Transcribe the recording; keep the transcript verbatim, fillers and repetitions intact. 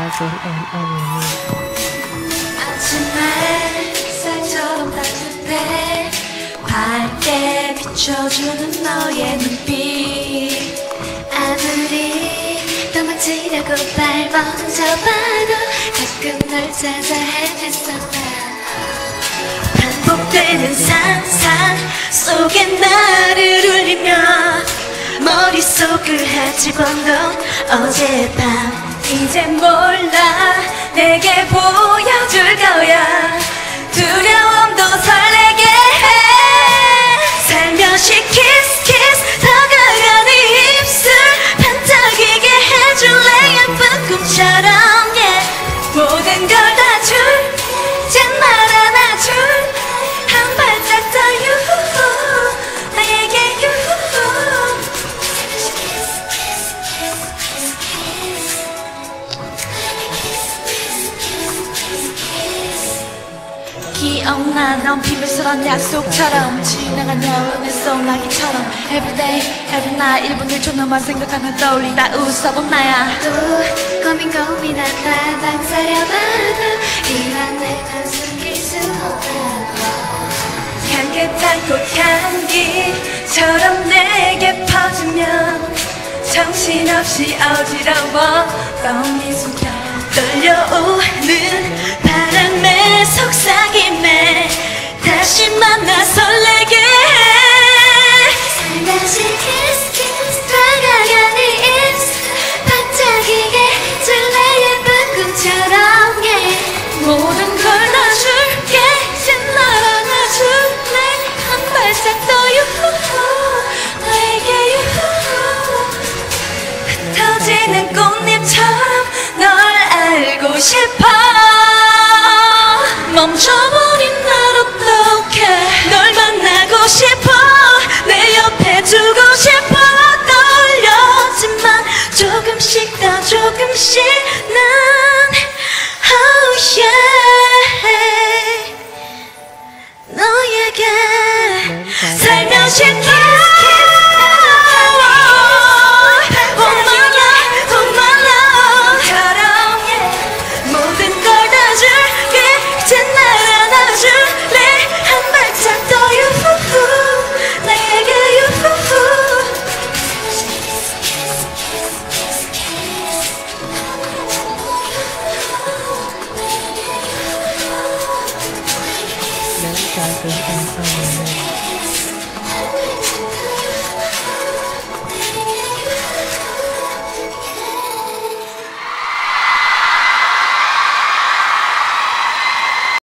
Dazzle and Emily. 아침에 쌀처럼 따뜻해 밝게 비춰주는 너의 눈빛 아무리 도망치려고 발 먼저 봐도 가끔 널 찾아 헤맸어 난 반복되는 상상 속에 나를 울리며 머릿속을 헤집어놓은 어젯밤 이제 몰라 내게 보여줄 거야 두려움도 설레게 해 살며시 키스 키스 다가가는 입술 반짝이게 해줄래 예쁜 꿈처럼 yeah. 모든 걸 다 줄 이제 말 안아줄 한 발짝 더 유후 나에게 유후 기억나 넌 비밀스러운 약속처럼 지나간 여운의 소나기처럼 Everyday, every night 일 분 일 초 너만 생각하면 떠올린다 웃어본 나야 또 고민 고민하다 망설여봐도 이런 내맘 숨길 수 없다고 향긋한 꽃향기처럼 내게 퍼지면 정신없이 어지러워 뻥이 숨겨 떨려오는 바람에 속삭임에 다시 만나 설레게 해